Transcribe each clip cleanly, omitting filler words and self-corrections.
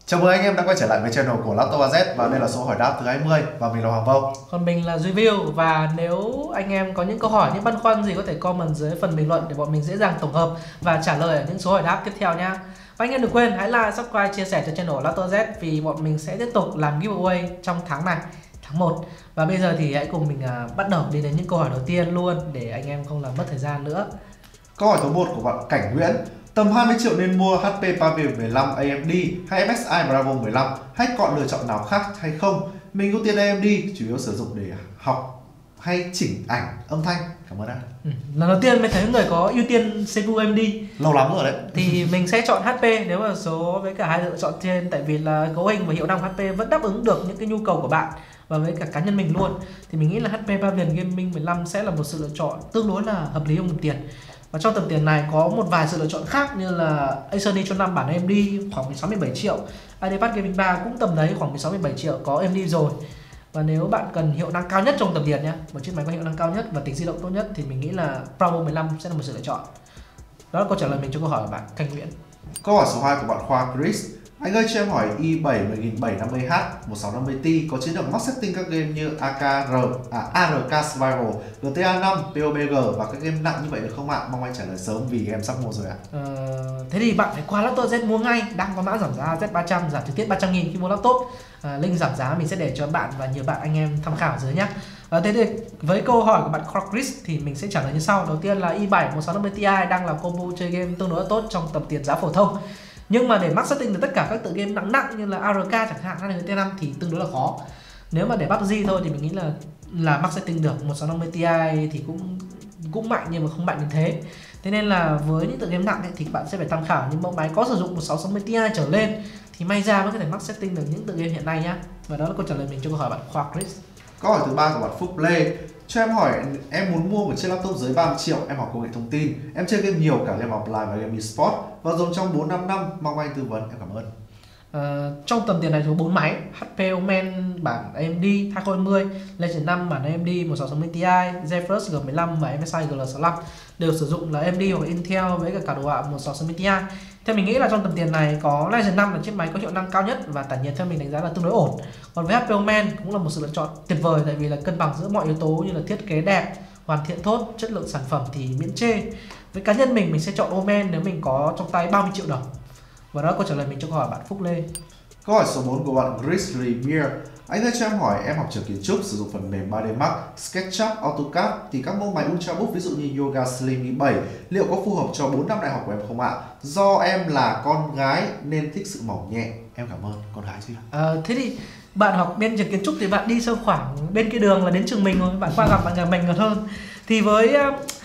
Chào mừng anh em đã quay trở lại với channel của Laptop AZ và đây là số hỏi đáp thứ 20 và mình là Hoàng Vô. Còn mình là Review, và nếu anh em có những câu hỏi, những băn khoăn gì có thể comment dưới phần bình luận để bọn mình dễ dàng tổng hợp và trả lời ở những số hỏi đáp tiếp theo nha. Và anh em đừng quên hãy like, subscribe, chia sẻ cho channel Laptop AZ vì bọn mình sẽ tiếp tục làm giveaway trong tháng này, tháng 1. Và bây giờ thì hãy cùng mình bắt đầu đi đến những câu hỏi đầu tiên luôn để anh em không làm mất thời gian nữa. Câu hỏi số 1 của bạn Cảnh Nguyễn. Tầm 20 triệu nên mua HP Pavilion 15 AMD hay MSI Bravo 15 hay còn lựa chọn nào khác hay không? Mình ưu tiên AMD, chủ yếu sử dụng để học hay chỉnh ảnh, âm thanh. Cảm ơn anh. Lần đầu tiên mình thấy người có ưu tiên CPU AMD. Lâu lắm rồi đấy. Thì mình sẽ chọn HP nếu mà số với cả hai lựa chọn trên, tại vì là cấu hình và hiệu năng HP vẫn đáp ứng được những cái nhu cầu của bạn và với cả cá nhân mình luôn. Thì mình nghĩ là HP Pavilion Gaming 15 sẽ là một sự lựa chọn tương đối là hợp lý trong tầm tiền. Và trong tầm tiền này có một vài sự lựa chọn khác như là Acer Nitro 5 bản AMD khoảng 16-17 triệu, IdeaPad Gaming 3 cũng tầm đấy khoảng 16-17 triệu có AMD rồi. Và nếu bạn cần hiệu năng cao nhất trong tầm tiền nhé, một chiếc máy có hiệu năng cao nhất và tính di động tốt nhất thì mình nghĩ là Bravo 15 sẽ là một sự lựa chọn. Đó là câu trả lời mình cho câu hỏi của bạn Cảnh Nguyễn. Câu hỏi số 2 của bạn Khoa Chris. Anh ơi cho em hỏi i7 10750H 1650Ti có chế độ max setting các game như ARK Survival, GTA 5, PUBG và các game nặng như vậy được không ạ? Mong anh trả lời sớm vì em sắp mua rồi ạ. Thế thì bạn phải qua Laptop Z mua ngay, đang có mã giảm giá Z300 giảm trực tiếp 300.000 khi mua laptop. Link giảm giá mình sẽ để cho bạn và nhiều bạn anh em tham khảo dưới nhé. Thế thì với câu hỏi của bạn Chris thì mình sẽ trả lời như sau. Đầu tiên là i7 1650 Ti đang là combo chơi game tương đối tốt trong tầm tiền giá phổ thông. Nhưng mà để max setting được tất cả các tựa game nặng như là ARK chẳng hạn hay là GTA 5 thì tương đối là khó. Nếu mà để PUBG thôi thì mình nghĩ là max setting được 1650 Ti thì cũng mạnh nhưng mà không mạnh đến thế. Thế nên là với những tựa game nặng ấy, thì bạn sẽ phải tham khảo những mẫu máy có sử dụng 1660 Ti trở lên thì may ra mới có thể max setting được những tựa game hiện nay nhá. Và đó là câu trả lời mình cho câu hỏi bạn Khoa Chris. Câu hỏi thứ 3 của bạn Phúc Lê. Cho em hỏi, em muốn mua một chiếc laptop dưới 30 triệu, em học công nghệ thông tin, em chơi game nhiều, cả game offline và game eSport và dùng trong 4-5 năm, mong anh tư vấn, em cảm ơn. Trong tầm tiền này có 4 máy HP Omen bản AMD 2020, Legend 5 bản AMD 1660 Ti, GeForce G15 và MSI GL65 đều sử dụng là AMD hoặc Intel với cả đồ họa 1660 Ti. Theo mình nghĩ là trong tầm tiền này có Legend 5 là chiếc máy có hiệu năng cao nhất và tản nhiệt theo mình đánh giá là tương đối ổn. Còn với HP Omen cũng là một sự lựa chọn tuyệt vời tại vì là cân bằng giữa mọi yếu tố như là thiết kế đẹp, hoàn thiện tốt, chất lượng sản phẩm thì miễn chê. Với cá nhân mình sẽ chọn Omen nếu mình có trong tay 30 triệu đồng. Và đó là câu trả lời mình cho câu hỏi bạn Phúc Lê. Câu hỏi số 4 của bạn Grizzly Beer. Anh ơi cho em hỏi, em học trường kiến trúc sử dụng phần mềm 3D Max, SketchUp, AutoCAD thì các mẫu máy Ultrabook ví dụ như Yoga Slim i7 liệu có phù hợp cho 4 năm đại học của em không ạ? Do em là con gái nên thích sự mỏng nhẹ. Em cảm ơn. Con gái chứ? Thế thì bạn học bên trường kiến trúc thì bạn đi sơ khoảng bên kia đường là đến trường mình rồi, bạn qua gặp bạn nhà mình còn hơn. Thì với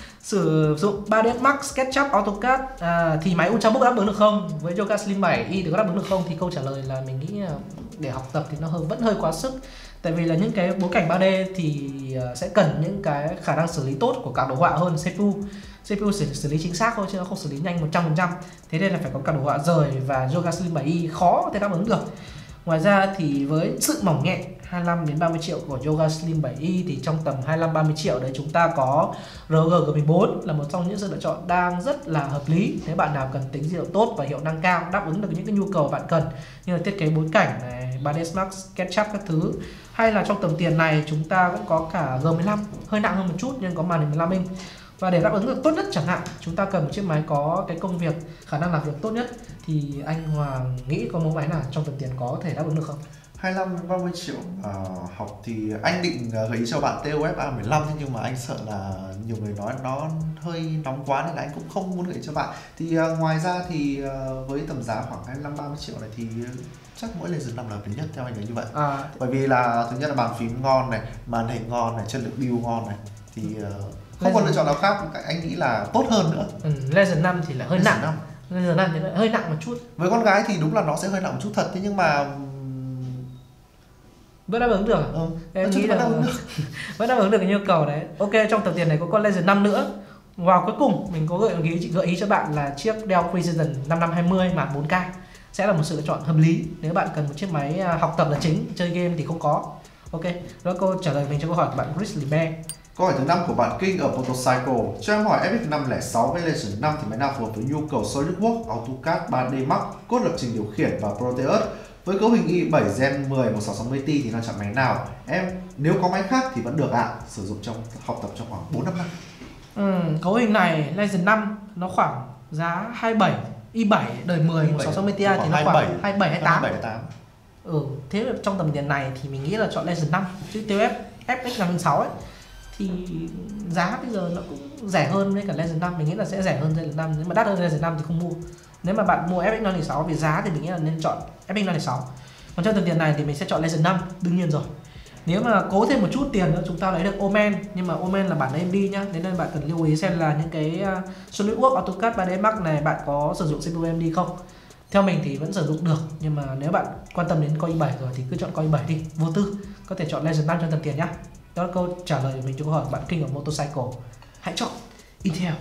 sử dụng 3ds Max, SketchUp, AutoCAD thì máy Ultrabook đáp ứng được không? Với Yoga Slim 7i thì có đáp ứng được không? Thì câu trả lời là mình nghĩ để học tập thì nó vẫn hơi quá sức. Tại vì là những cái bối cảnh 3D thì sẽ cần những cái khả năng xử lý tốt của cả đồ họa hơn CPU. CPU xử lý chính xác thôi chứ nó không xử lý nhanh 100%. Thế nên là phải có cả đồ họa rời và Yoga Slim 7i khó có thể đáp ứng được. Ngoài ra thì với sự mỏng nhẹ 25 đến 30 triệu của Yoga Slim 7i thì trong tầm 25-30 triệu đấy chúng ta có ROG G14 là một trong những sự lựa chọn đang rất là hợp lý. Nếu bạn nào cần tính di động tốt và hiệu năng cao đáp ứng được những cái nhu cầu bạn cần như là thiết kế bối cảnh này, 3ds Max, SketchUp các thứ. Hay là trong tầm tiền này chúng ta cũng có cả G15 hơi nặng hơn một chút nhưng có màn hình 15 inch. Và để đáp ứng được tốt nhất chẳng hạn, chúng ta cần một chiếc máy có cái công việc, khả năng làm việc tốt nhất thì anh Hoàng nghĩ có mẫu máy nào trong tầm tiền có thể đáp ứng được không? 25-30 triệu học thì anh định gợi ý cho bạn TOF A15 nhưng mà anh sợ là nhiều người nói nó hơi nóng quá nên là anh cũng không muốn gợi ý cho bạn. Thì ngoài ra thì với tầm giá khoảng 25-30 triệu này thì chắc mỗi Legend 5 là hợp lý nhất theo anh là như vậy. Bởi vì là thứ nhất là bàn phím ngon này, màn hình ngon này, chất lượng build ngon này thì không còn lựa chọn nào khác, anh nghĩ là tốt hơn nữa. Legend 5 thì là hơi nặng. Legend 5 thì lại hơi nặng một chút. Với con gái thì đúng là nó sẽ hơi nặng một chút thật, thế nhưng mà vẫn đáp ứng được. Em nghĩ là vẫn đáp ứng được cái nhu cầu đấy. Ok, trong tầm tiền này có con Legend 5 nữa. Và cuối cùng mình có gợi ý cho bạn là chiếc Dell Precision 5520 màn 4K sẽ là một sự lựa chọn hợp lý nếu bạn cần một chiếc máy học tập là chính, chơi game thì không có. Ok, đó là câu trả lời mình cho câu hỏi của bạn Grizzly Bear. Câu hỏi thứ 5 của bạn King ở Motorcycle. Cho em hỏi FX 506 với Legend 5 thì máy nào phù hợp với nhu cầu SolidWorks, AutoCAD, 3D Max, code lập trình điều khiển và Proteus Với cấu hình i7 Gen 10 1660 Ti thì nó chọn máy nào? Em nếu có máy khác thì vẫn được ạ. Sử dụng trong học tập trong khoảng 4-5 năm. Cấu hình này Ryzen 5 nó khoảng giá 27, i7 đời 10 1660 Ti thì nó khoảng 27 28. Thế trong tầm tiền này thì mình nghĩ là chọn Ryzen 5 chứ TUF FX 506 ấy thì giá bây giờ nó cũng rẻ hơn với cả Ryzen 5, mình nghĩ là sẽ rẻ hơn Ryzen 5, nếu mà đắt hơn Ryzen 5 thì không mua. Nếu mà bạn mua FX 506 vì giá thì mình nghĩ là nên chọn FX 506. Còn trong tầm tiền này thì mình sẽ chọn Ryzen 5 đương nhiên rồi. Nếu mà cố thêm một chút tiền nữa chúng ta lấy được Omen, nhưng mà Omen là bản AMD nhá, nên bạn cần lưu ý xem là những cái SolidWorks AutoCAD 3D Max này bạn có sử dụng CPU AMD không. Theo mình thì vẫn sử dụng được, nhưng mà nếu bạn quan tâm đến Core i7 rồi thì cứ chọn Core i7 đi, vô tư. Có thể chọn Ryzen 5 trong tầm tiền nhá. Đó là câu trả lời của mình cho câu hỏi của bạn King of Motorcycle. Hãy chọn Intel.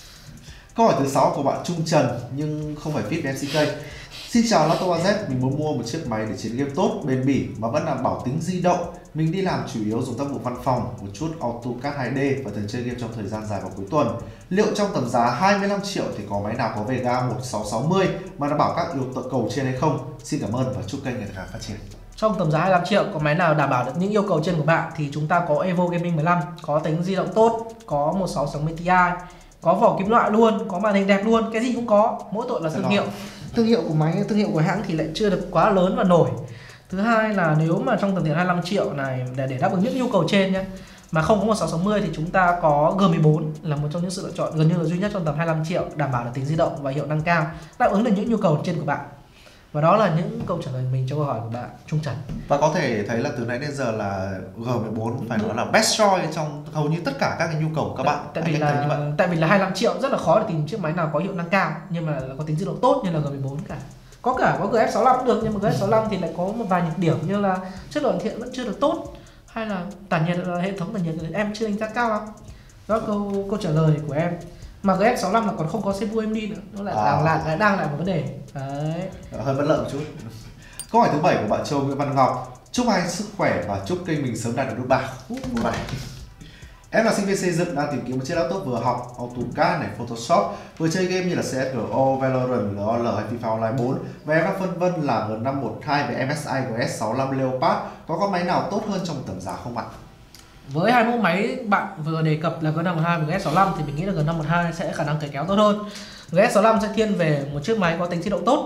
Câu hỏi thứ 6 của bạn Trung Trần nhưng không phải fit MCK. Xin chào Lato AZ, mình muốn mua một chiếc máy để chiến game tốt, bền bỉ mà vẫn đảm bảo tính di động. Mình đi làm chủ yếu dùng tác vụ văn phòng, một chút AutoCAD 2D và thường chơi game trong thời gian dài vào cuối tuần. Liệu trong tầm giá 25 triệu thì có máy nào có Vega 1660 mà đảm bảo các yếu tố cầu trên hay không? Xin cảm ơn và chúc kênh ngày càng phát triển. Trong tầm giá 25 triệu có máy nào đảm bảo được những yêu cầu trên của bạn thì chúng ta có Evo Gaming 15, có tính di động tốt, có 1660 Ti, có vỏ kim loại luôn, có màn hình đẹp luôn, cái gì cũng có, mỗi tội là thương hiệu. Thương hiệu của máy, thương hiệu của hãng thì lại chưa được quá lớn và nổi. Thứ hai là nếu mà trong tầm tiền 25 triệu này để đáp ứng những nhu cầu trên nhé, mà không có 1660 thì chúng ta có G14 là một trong những sự lựa chọn gần như là duy nhất trong tầm 25 triệu đảm bảo được tính di động và hiệu năng cao, đáp ứng được những nhu cầu trên của bạn. Và đó là những câu trả lời của mình cho câu hỏi của bạn Trung Trần. Và có thể thấy là từ nãy đến giờ là G14 phải nói là best choice trong hầu như tất cả các cái nhu cầu của các bạn. Tại vì là 25 triệu rất là khó để tìm chiếc máy nào có hiệu năng cao nhưng mà có tính di động tốt như là G14 cả. Có GF65 cũng được, nhưng mà GF65 thì lại có một vài nhược điểm như là chất lượng hiện vẫn chưa được tốt, hay là tản nhiệt, hệ thống tản nhiệt em chưa đánh giá cao lắm. Đó là câu trả lời của em. Mà GF65 là còn không có CPU AMD nữa, nó lại đang là một vấn đề. Đấy. Hơi bất lợi một chút. Câu hỏi thứ 7 của bạn Châu Nguyễn Văn Ngọc. Chúc hai sức khỏe và chúc kênh mình sớm đạt được nút 3. Em là sinh viên xây dựng đang tìm kiếm một chiếc laptop vừa học AutoCAD này, Photoshop, vừa chơi game như là CSGO, Valorant, LOL hay FIFA Online 4 và em đang phân vân là G512 với MSI GS65 Leopard có máy nào tốt hơn trong tầm giá không ạ? Với hai mẫu máy bạn vừa đề cập là G512 và GS65 thì mình nghĩ là G512 sẽ khả năng cày kéo tốt hơn. GS65 sẽ thiên về một chiếc máy có tính di động tốt.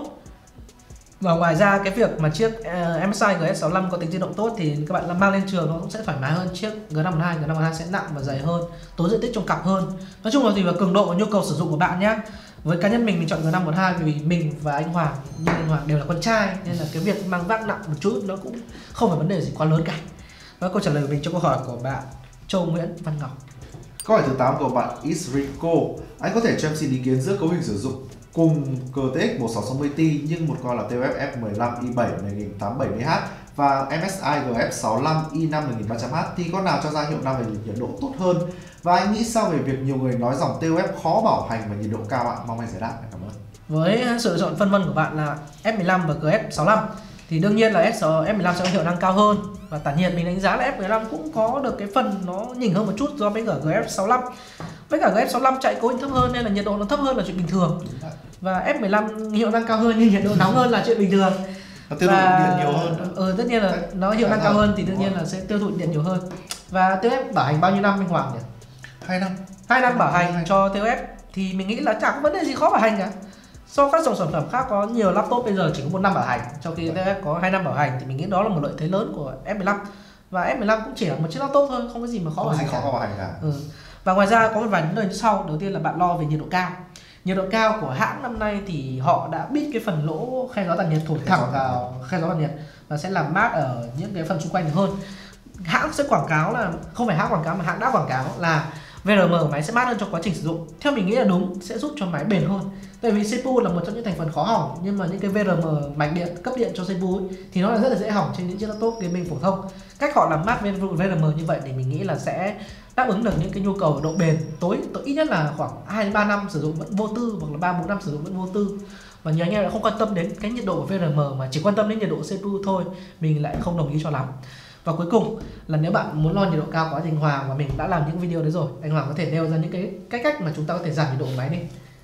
Và ngoài ra cái việc mà chiếc MSI GS65 có tính di động tốt thì các bạn mang lên trường nó cũng sẽ thoải mái hơn chiếc G512. G512 sẽ nặng và dày hơn, tốn diện tích trong cặp hơn. Nói chung là tùy vào cường độ và nhu cầu sử dụng của bạn nhé. Với cá nhân mình chọn G512 vì mình và anh Hoàng đều là con trai, nên là cái việc mang vác nặng một chút nó cũng không phải vấn đề gì quá lớn cả. Đó là câu trả lời của mình cho câu hỏi của bạn Châu Nguyễn Văn Ngọc. Câu hỏi thứ 8 của bạn Isrico. Anh có thể cho em xin ý kiến giữa cấu hình sử dụng cùng GTX 1660 Ti nhưng một con là TUF F15 i7 1870H và MSI GF65 i5 1300H thì con nào cho ra hiệu năng về nhiệt độ tốt hơn? Và anh nghĩ sao về việc nhiều người nói dòng TUF khó bảo hành và nhiệt độ cao ạ? Mong anh giải đáp. Cảm ơn. Với sự lựa chọn phân vân của bạn là F15 và GF65 thì đương nhiên là F15 sẽ có hiệu năng cao hơn, và tản nhiệt mình đánh giá là F15 cũng có được cái phần nó nhỉnh hơn một chút so với cả GF65. Với cả GF65 chạy cấu hình thấp hơn nên là nhiệt độ nó thấp hơn là chuyện bình thường. Và F15 hiệu năng cao hơn nhưng nhiệt độ nóng hơn là chuyện bình thường. Nó tiêu thụ điện nhiều hơn. Tất nhiên là nó hiệu năng cao hơn thì đương nhiên là sẽ tiêu thụ điện nhiều hơn. Và TUF bảo hành bao nhiêu năm anh Hoàng nhỉ? 2 năm. 2 năm bảo hành cho TUF thì mình nghĩ là chẳng có vấn đề gì khó bảo hành cả. So các dòng sản phẩm khác có nhiều laptop bây giờ chỉ có 1 năm bảo hành, trong khi TUF có 2 năm bảo hành thì mình nghĩ đó là một lợi thế lớn của F15. Và F15 cũng chỉ là một chiếc laptop thôi, không có gì mà khó bảo hành cả. Và ngoài ra có một vài vấn đề như sau. Đầu tiên là bạn lo về nhiệt độ cao. Nhiệt độ cao của hãng năm nay thì họ đã bít cái phần lỗ khe gió tản nhiệt thổi thẳng vào khe gió tản nhiệt và sẽ làm mát ở những cái phần xung quanh hơn. Hãng sẽ quảng cáo là, không phải hãng quảng cáo mà hãng đã quảng cáo là VRM của máy sẽ mát hơn trong quá trình sử dụng. Theo mình nghĩ là đúng, sẽ giúp cho máy bền hơn. Tại vì CPU là một trong những thành phần khó hỏng, nhưng mà những cái VRM mạch điện cấp điện cho CPU ấy, thì nó là rất là dễ hỏng trên những chiếc laptop gaming phổ thông. Cách họ làm mát VRM như vậy thì mình nghĩ là sẽ đáp ứng được những cái nhu cầu độ bền tối ít nhất là khoảng 2-3 năm sử dụng vẫn vô tư, hoặc là 3-4 năm sử dụng vẫn vô tư. Và nhiều anh em lại không quan tâm đến cái nhiệt độ của VRM mà chỉ quan tâm đến nhiệt độ CPU thôi, mình lại không đồng ý cho lắm. Và cuối cùng là nếu bạn muốn lo nhiệt độ cao quá thì anh Hoàng và mình đã làm những video đấy rồi. Anh Hoàng có thể nêu ra những cái cách mà chúng ta có thể giảm nhiệt độ của máy đi.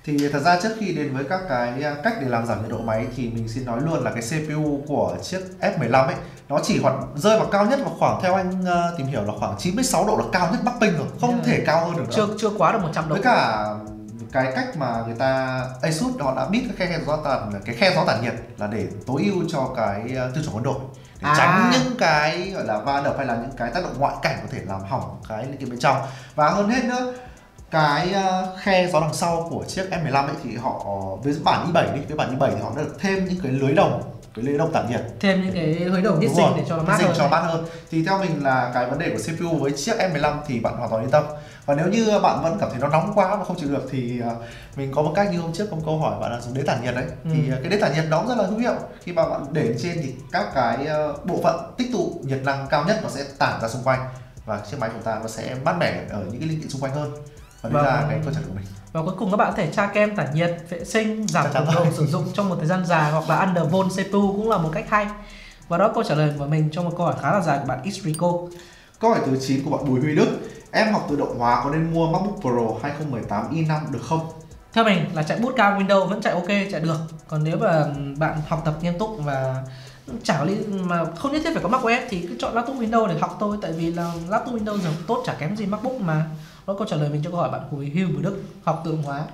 Thì thật ra trước khi đến với các cái cách để làm giảm nhiệt độ máy thì mình xin nói luôn là cái CPU của chiếc F15 ấy nó chỉ rơi vào cao nhất vào khoảng, theo anh tìm hiểu là khoảng 96 độ là cao nhất Bắc Ping rồi, không thể cao hơn được nữa. Chưa quá được 100 độ. Với cả cái cách mà người ta ASUS họ đã biết cái khe gió tản nhiệt là để tối ưu cho cái tiêu chuẩn温độ, để tránh những cái gọi là va đập hay là những cái tác động ngoại cảnh có thể làm hỏng cái linh kiện bên trong. Và hơn hết nữa, cái khe gió đằng sau của chiếc M15 ấy thì họ với bản i7 với bản i7 thì họ đã được thêm những cái lưới đồng tản nhiệt, thêm những cái lưới đồng nhiệt sinh để cho nó mát hơn. Thì theo mình là cái vấn đề của CPU với chiếc M15 thì bạn hoàn toàn yên tâm. Và nếu như bạn vẫn cảm thấy nó nóng quá mà không chịu được thì mình có một cách như hôm trước có một câu hỏi bạn là dùng đế tản nhiệt đấy. Thì cái đế tản nhiệt nó cũng rất là hữu hiệu. Khi mà bạn để trên thì các cái bộ phận tích tụ nhiệt năng cao nhất nó sẽ tản ra xung quanh và chiếc máy của ta nó sẽ mát mẻ ở những cái linh kiện xung quanh hơn. Và đây là cái câu trả lời của mình. Và cuối cùng các bạn có thể tra kem tản nhiệt, vệ sinh, giảm cường độ sử dụng trong một thời gian dài, hoặc là undervolt CPU cũng là một cách hay. Và đó câu trả lời của mình cho một câu hỏi khá là dài của bạn Xrico. Câu hỏi thứ 9 của bạn Bùi Huy Đức: em học tự động hóa có nên mua MacBook Pro 2018 i5 được không? Theo mình là chạy bootcamp Windows vẫn chạy ok, chạy được. Còn nếu mà bạn học tập nghiêm túc và chả lý mà không nhất thiết phải có macOS thì cứ chọn laptop Windows để học thôi, tại vì là laptop Windows giờ tốt chả kém gì MacBook mà. Đó câu trả lời mình cho câu hỏi bạn Bùi Huy Đức, học tự động hóa.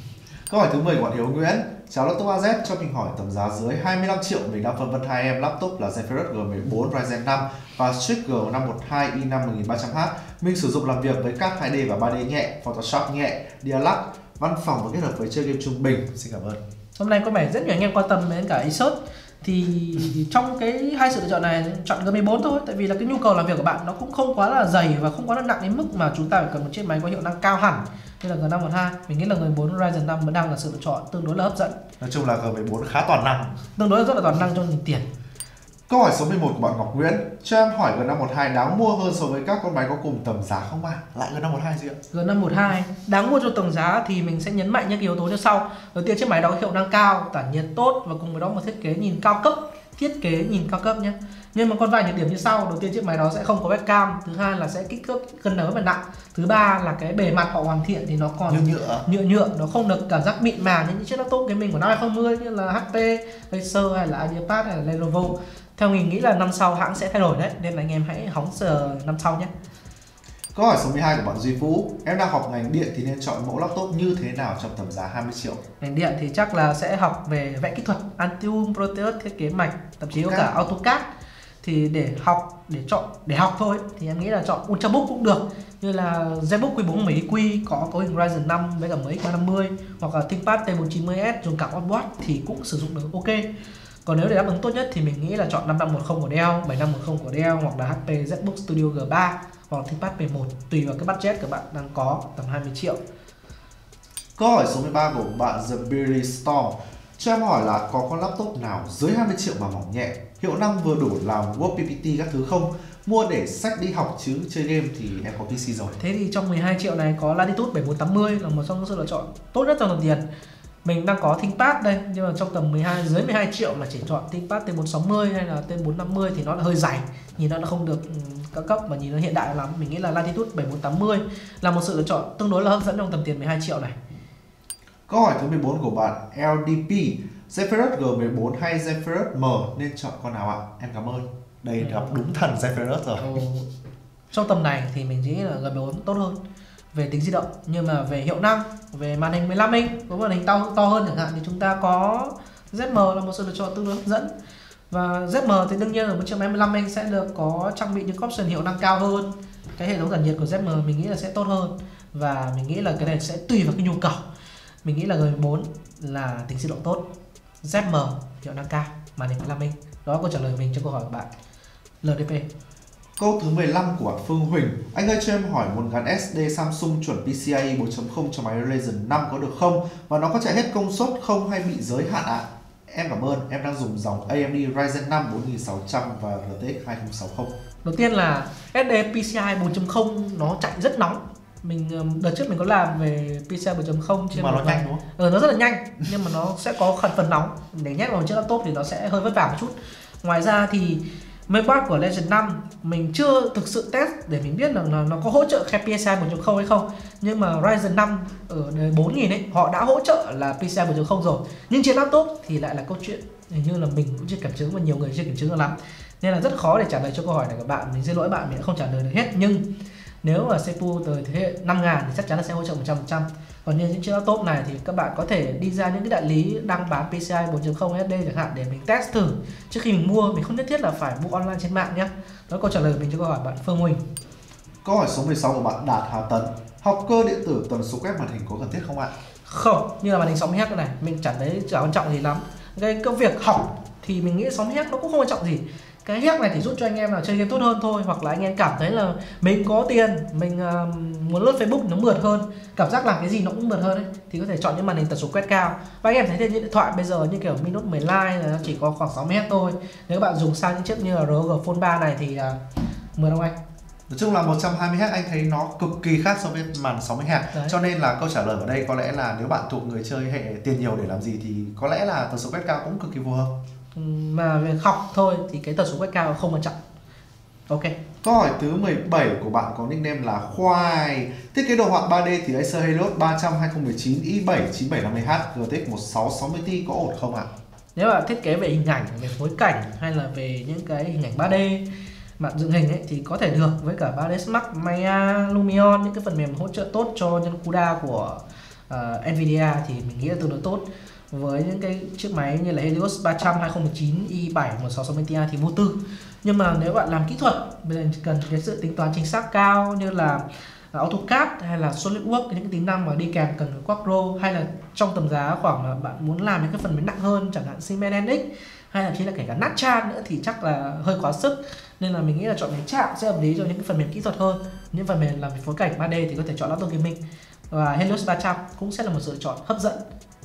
Câu hỏi thứ 10 của bạn Hiếu Nguyễn: chào laptop AZ, cho mình hỏi tầm giá dưới 25 triệu mình đang phân vân hai em laptop là Zephyrus G14 Ryzen 5 và Strix G512 i5 1300H. Mình sử dụng làm việc với các 2D và 3D nhẹ, Photoshop nhẹ, Dialog, văn phòng và kết hợp với chơi game trung bình. Xin cảm ơn. Hôm nay có vẻ rất nhiều anh em quan tâm đến cả Asus. Thì trong cái hai sự lựa chọn này chọn G14 thôi, tại vì là cái nhu cầu làm việc của bạn nó cũng không quá là dày và không quá là nặng đến mức mà chúng ta phải cần một chiếc máy có hiệu năng cao hẳn như là G512. Mình nghĩ là G14 Ryzen 5 vẫn đang là sự lựa chọn tương đối là hấp dẫn. Nói chung là G14 khá toàn năng, tương đối rất là toàn năng cho nghìn tiền. Câu hỏi số 11 của bạn Ngọc Nguyễn: cho em hỏi G512 đáng mua hơn so với các con máy có cùng tầm giá không ạ? Lại G512 gì ạ? G512 đáng mua cho tầm giá thì mình sẽ nhấn mạnh những yếu tố như sau. Đầu tiên, chiếc máy đó có hiệu năng cao, tản nhiệt tốt và cùng với đó một thiết kế nhìn cao cấp, nhé. Nhưng mà còn vài nhược điểm như sau. Đầu tiên, chiếc máy đó sẽ không có webcam. Thứ hai là sẽ kích thước cân đối và nặng. Thứ ba là cái bề mặt họ hoàn thiện thì nó còn nhựa, nó không được cảm giác mịn màng như những chiếc laptop gaming của năm 2020 như là HP, Acer hay là IdeaPad hay là Lenovo. Theo mình nghĩ là năm sau hãng sẽ thay đổi đấy, nên là anh em hãy hóng chờ năm sau nhé. Câu hỏi số 12 của bạn Duy Phú: em đang học ngành điện thì nên chọn mẫu laptop như thế nào trong tầm giá 20 triệu? Ngành điện thì chắc là sẽ học về vẽ kỹ thuật, Altium, Proteus, thiết kế mạch, thậm chí có cả AutoCAD. Thì để học thôi thì em nghĩ là chọn Ultrabook cũng được, như là ZBook Q40 có hình Ryzen 5 với cả MX350, hoặc là ThinkPad T490S dùng cả onboard thì cũng sử dụng được ok. Còn nếu để đáp ứng tốt nhất thì mình nghĩ là chọn 5510 của Dell, 7510 của Dell, hoặc là HP ZBook Studio G3 hoặc là ThinkPad P1, tùy vào cái budget các bạn đang có tầm 20 triệu. Câu hỏi số 13 của bạn The Berry Storm: cho em hỏi là có con laptop nào dưới 20 triệu mà mỏng nhẹ, hiệu năng vừa đủ làm Word PPT các thứ không? Mua để sách đi học chứ chơi game thì em có PC rồi. Thế thì trong 12 triệu này có Latitude 7480 là một trong những sự lựa chọn tốt nhất trong tầm tiền. Mình đang có ThinkPad đây, nhưng mà trong tầm dưới 12 triệu mà chỉ chọn ThinkPad T460 hay là T450 thì nó là hơi dày, nhìn nó không được cao cấp mà nhìn nó hiện đại lắm. Mình nghĩ là Latitude 7480 là một sự lựa chọn tương đối là hấp dẫn trong tầm tiền 12 triệu này. Câu hỏi thứ 14 của bạn LDP: Zephyrus G14 hay Zephyrus M nên chọn con nào ạ? Em cảm ơn. Đây gặp đúng thần Zephyrus rồi. Trong tầm này thì mình nghĩ là G14 tốt hơn về tính di động, nhưng mà về hiệu năng, về màn hình 15 inch với màn hình to hơn chẳng hạn thì chúng ta có ZM là một sự lựa chọn tương đối hấp dẫn. Và ZM thì đương nhiên ở một chiếc máy 15 inch sẽ được có trang bị những option hiệu năng cao hơn. Cái hệ thống tản nhiệt của ZM mình nghĩ là sẽ tốt hơn, và mình nghĩ là cái này sẽ tùy vào cái nhu cầu. Mình nghĩ là G14 là tính di động tốt, ZM hiệu năng cao, màn hình 15 inch. Đó là câu trả lời mình cho câu hỏi của bạn LDP. Câu thứ 15 của bạn Phương Huỳnh: anh ơi cho em hỏi muốn gắn SD Samsung chuẩn PCIe 4.0 cho máy Ryzen 5 có được không? Và nó có chạy hết công suất không hay bị giới hạn ạ? Em cảm ơn, em đang dùng dòng AMD Ryzen 5 4600 và RTX 2060. Đầu tiên là SD PCIe 4.0 nó chạy rất nóng. Đợt trước mình có làm về PCIe 4.0 trên mà nó nhanh đúng không? Nó rất là nhanh, nhưng mà nó sẽ có phần nóng. Để nhét vào chiếc laptop thì nó sẽ hơi vất vả một chút. Ngoài ra thì Mainboard của Legend 5 mình chưa thực sự test để mình biết là nó có hỗ trợ PCI 4.0 hay không. Nhưng mà Ryzen 5 ở đời 4000 ấy, họ đã hỗ trợ là PCI 4.0 rồi. Nhưng trên laptop thì lại là câu chuyện hình như là mình cũng chưa kiểm chứng và nhiều người chưa kiểm chứng được lắm. Nên là rất khó để trả lời cho câu hỏi này của bạn. Mình xin lỗi bạn, mình đã không trả lời được hết. Nhưng nếu mà CPU tới thế hệ 5000 thì chắc chắn là sẽ hỗ trợ 100%. Còn như những chiếc laptop này thì các bạn có thể đi ra những cái đại lý đang bán PCI 4.0 SD chẳng hạn để mình test thử trước khi mình mua. Mình không nhất thiết là phải mua online trên mạng nhé. Đó là câu trả lời của mình cho câu hỏi bạn Phương Huỳnh. Câu hỏi số 16 của bạn Đạt Hà Tấn. Học cơ điện tử tần số quét màn hình có cần thiết không ạ? Không, như là màn hình 60Hz này mình chẳng thấy chả quan trọng gì lắm. Cái công việc học thì mình nghĩ 60Hz nó cũng không quan trọng gì. Cái Hz này thì giúp cho anh em là chơi game tốt hơn thôi, hoặc là anh em cảm thấy là mình có tiền, mình muốn lướt Facebook nó mượt hơn, cảm giác làm cái gì nó cũng mượt hơn ấy, thì có thể chọn những màn hình tần số quét cao. Và anh em thấy trên những điện thoại bây giờ như kiểu Mi Note 10 Lite là nó chỉ có khoảng 60Hz thôi. Nếu các bạn dùng sang những chiếc như là ROG Phone 3 này thì mượt không anh? Nói chung là 120Hz anh thấy nó cực kỳ khác so với màn 60Hz. Cho nên là câu trả lời ở đây có lẽ là nếu bạn thuộc người chơi hệ tiền nhiều để làm gì thì có lẽ là tần số quét cao cũng cực kỳ phù hợp. Mà về học thôi thì cái tần số quét cao không quan trọng. Ok. Câu hỏi thứ 17 của bạn có nickname là Khoai. Thiết kế đồ họa 3D thì Acer Helios 300 2019 i7 9750H GTX 1660 Ti có ổn không ạ? Nếu bạn thiết kế về hình ảnh, về phối cảnh hay là về những cái hình ảnh 3D bạn dựng hình ấy, thì có thể được với cả 3ds Max, Maya, Lumion, những cái phần mềm hỗ trợ tốt cho nhân CUDA của Nvidia thì mình nghĩ là tương đối tốt. Với những cái chiếc máy như là Helios 300 2019 i7 1660 Ti thì vô tư. Nhưng mà nếu bạn làm kỹ thuật, bây giờ cần cái sự tính toán chính xác cao như là AutoCAD hay là SolidWorks, những cái tính năng mà đi kèm cần Quadro, hay là trong tầm giá khoảng là bạn muốn làm những cái phần mềm nặng hơn chẳng hạn Siemens NX hay là chỉ là kể cả Natchan nữa thì chắc là hơi quá sức. Nên là mình nghĩ là chọn máy chạm sẽ hợp lý cho những cái phần mềm kỹ thuật hơn. Những phần mềm làm về phối cảnh 3D thì có thể chọn laptop gaming, và Helios 300 cũng sẽ là một sự lựa chọn hấp dẫn.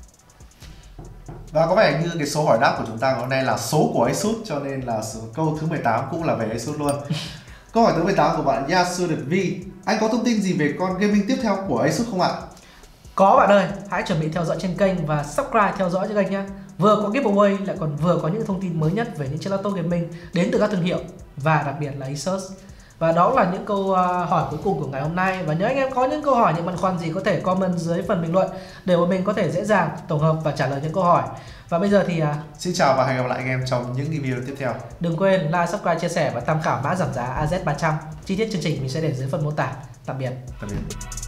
Và có vẻ như cái số hỏi đáp của chúng ta hôm nay là số của Asus, cho nên là câu thứ 18 cũng là về Asus luôn. Câu hỏi thứ 18 của bạn Yasudit V. Anh có thông tin gì về con gaming tiếp theo của Asus không ạ? Có bạn ơi, hãy chuẩn bị theo dõi trên kênh và subscribe theo dõi cho kênh nhé. Vừa có giveaway lại còn vừa có những thông tin mới nhất về những chiếc laptop gaming đến từ các thương hiệu và đặc biệt là Asus. Và đó là những câu hỏi cuối cùng của ngày hôm nay. Và nếu anh em có những câu hỏi, những băn khoăn gì có thể comment dưới phần bình luận để bọn mình có thể dễ dàng tổng hợp và trả lời những câu hỏi. Và bây giờ thì xin chào và hẹn gặp lại anh em trong những video tiếp theo. Đừng quên like, subscribe, chia sẻ và tham khảo mã giảm giá AZ300. Chi tiết chương trình mình sẽ để dưới phần mô tả. Tạm biệt. Tạm biệt.